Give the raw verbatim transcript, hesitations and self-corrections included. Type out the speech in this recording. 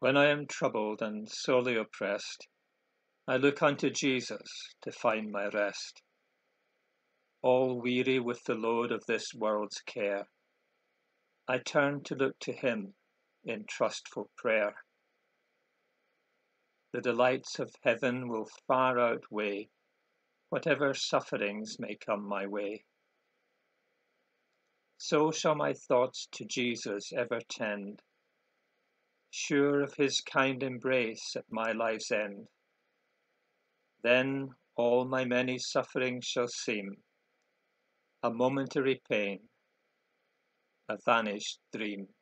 When I am troubled and sorely oppressed, I look unto Jesus to find my rest. All weary with the load of this world's care, I turn to look to Him in trustful prayer. The delights of heaven will far outweigh whatever sufferings may come my way. So shall my thoughts to Jesus ever tend, sure of His kind embrace at my life's end. Then all my many sufferings shall seem a momentary pain, a vanished dream.